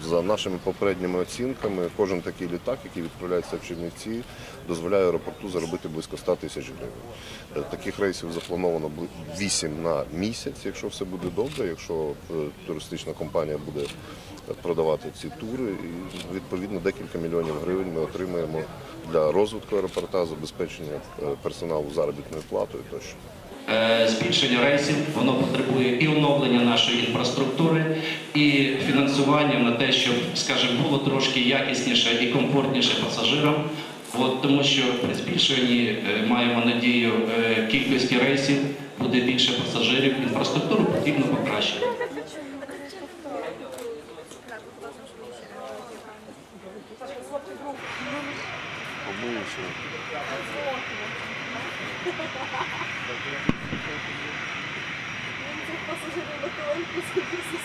За нашими попередніми оцінками, кожен такий літак, який відправляється в Чернівці, дозволяє аеропорту заробити близько 100 тисяч гривень. Таких рейсів заплановано 8 на місяць, якщо все буде добре, якщо туристична компанія буде продавати ці тури. І, відповідно, декілька мільйонів гривень ми отримаємо для розвитку аеропорта, забезпечення персоналу заробітною платою тощо. Збільшення рейсів, воно потребує і оновлення нашої інфраструктури, і фінансування на те, щоб, скажімо, було трошки якісніше і комфортніше пасажирам. Тому що при збільшенні, маємо надію, кількості рейсів буде більше пасажирів, інфраструктуру потрібно покращити. Пасажирів на коленку